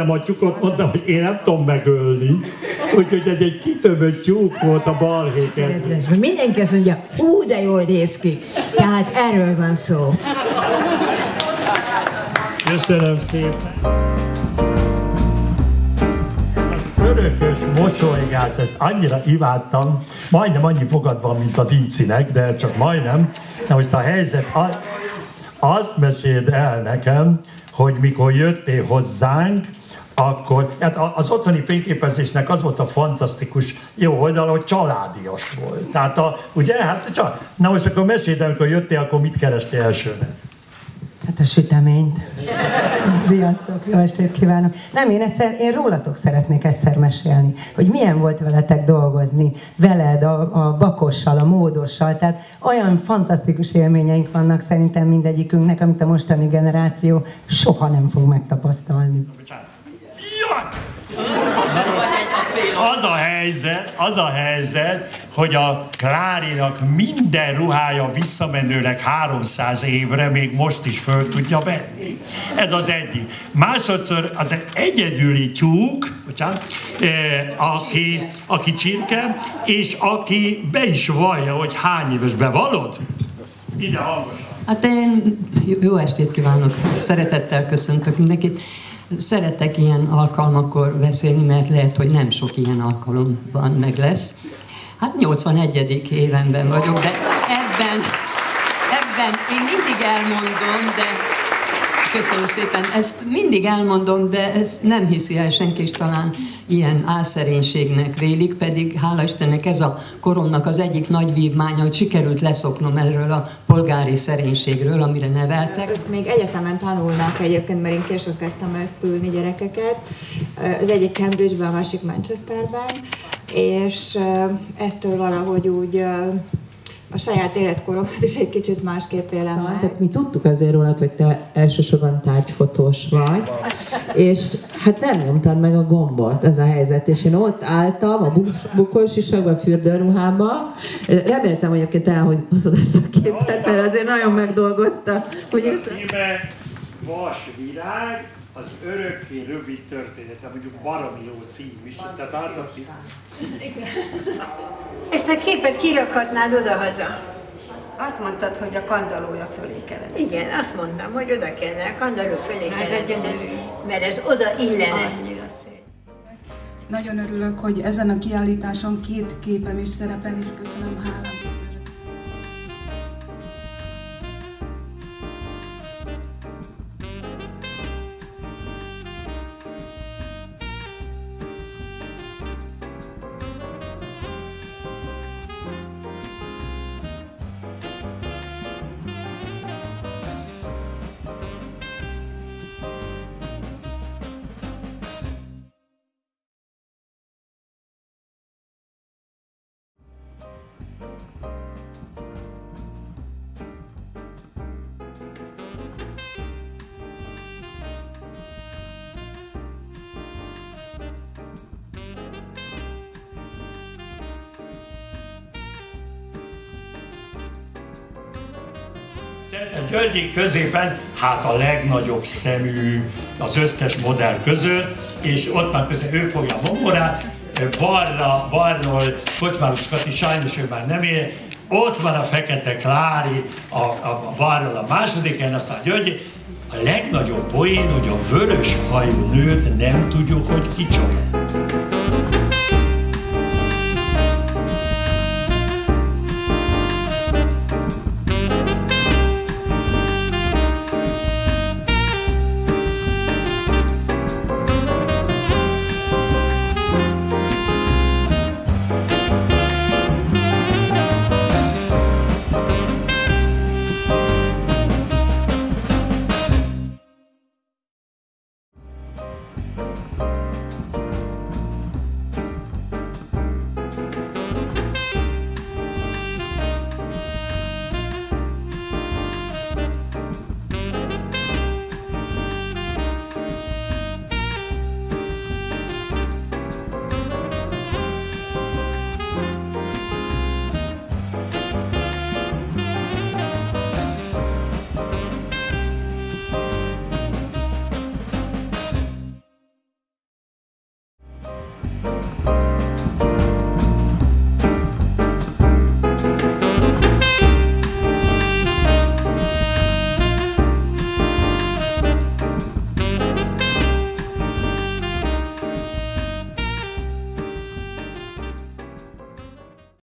megöltem a tyúkot, mondtam, hogy én nem tudom megölni. Úgyhogy ez egy kitömött tyúk volt a balhéken. Mindenki azt mondja, de jól néz ki. Tehát erről van szó. Köszönöm szépen. Örökös mosolygás, ezt annyira imádtam, majdnem annyi fogad van, mint az Incinek, de csak majdnem. Na most a helyzet, azt meséld el nekem, hogy mikor jöttél hozzánk, akkor hát az otthoni fényképezésnek az volt a fantasztikus jó oldala, hogy családias volt. Tehát ugye, hát na most akkor meséld el, amikor jöttél, akkor mit kerestél elsőnek? Hát a süteményt. Sziasztok, jó estét kívánok. Nem, én rólatok szeretnék egyszer mesélni, hogy milyen volt veletek dolgozni, veled, a Bakossal, a Módossal, tehát olyan fantasztikus élményeink vannak szerintem mindegyikünknek, amit a mostani generáció soha nem fog megtapasztalni. Az a helyzet, hogy a Klárinak minden ruhája visszamenőleg 300 évre még most is föl tudja venni. Ez az egyik. Másodszor az egy egyedüli tyúk, aki csirke, és aki be is vallja, hogy hány éves. Bevallod? Ide hangosan. Hát én jó estét kívánok, szeretettel köszöntök mindenkit. Szeretek ilyen alkalmakkor beszélni, mert lehet, hogy nem sok ilyen alkalomban meg lesz. Hát 81. évenben vagyok, de ebben én mindig elmondom, de köszönöm szépen, ezt mindig elmondom, de ezt nem hiszi el senki, és talán ilyen álszerénységnek vélik, pedig hála Istennek ez a koromnak az egyik nagy vívmánya, hogy sikerült leszoknom erről a polgári szerénységről, amire neveltek. Ők még egyetemen tanulnak egyébként, mert én később kezdtem el szülni gyerekeket. Az egyik Cambridge-ben, a másik Manchesterben, és ettől valahogy úgy a saját életkoromat is egy kicsit másképp élem meg. Tehát mi tudtuk azért rólad, hogy te elsősorban tárgyfotós vagy, és hát nem nyomtad meg a gombot, ez a helyzet, és én ott álltam a bukósisakban, a fürdőruhában. Reméltem, hogy egyébként elhozod ezt a képet, mert azért nagyon megdolgozta. Címe Vasvirág, az örökké rövid története, mondjuk baromi jó cím is, tehát átadni. Ezt a képet kirakhatnád odahaza. Azt mondtad, hogy a kandallója fölé kellene. Igen, azt mondtam, hogy oda kellene, a kandalló fölé kellene, mert ez oda illene. Annyira szép. Nagyon örülök, hogy ezen a kiállításon 2 képem is szerepel, és köszönöm a hálám. Györgyék középen, hát a legnagyobb szemű az összes modell között, és ott van közben ő fogja a momorát, balról Kocsmáros Kati, sajnos ő már nem él, ott van a Fekete Klári, a balról a második helyen, aztán a Györgyék. A legnagyobb poén, hogy a vörös hajú nőt nem tudjuk, hogy kicsoda.